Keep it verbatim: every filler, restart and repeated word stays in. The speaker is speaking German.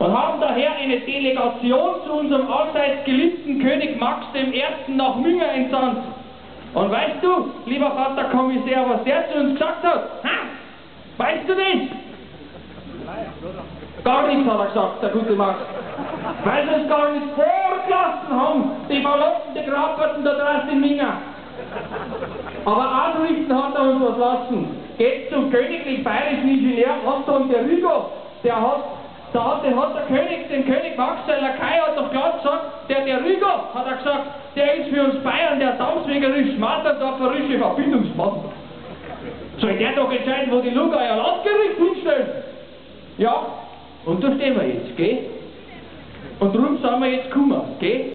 und haben daher eine Delegation zu unserem allseits geliebten König Max dem Ersten nach Münga entsandt. Und weißt du, lieber Vater Kommissär, was der zu uns gesagt hat? Ha? Weißt du das? Gar nichts, hat er gesagt, der gute Max. Weil sie es gar nicht vorgelassen haben, die Verlockten, die Graberten da draußen in Minga. Aber ausrichten hat er uns was lassen. Geht zum königlich bayerischen Ingenieur Anton der Rigo, der hat, da hat, der, hat der König, den König Max, der Lakai hat doch klar gesagt, der der Rigo, hat er gesagt, der ist für uns Bayern der Dampfwegerisch Marterdorferische Verbindungsmann. Soll der doch entscheiden, wo die Luga euer Landgericht hinstellen? Ja, und da stehen wir jetzt, gell? Und darum sind wir jetzt gekommen, gell?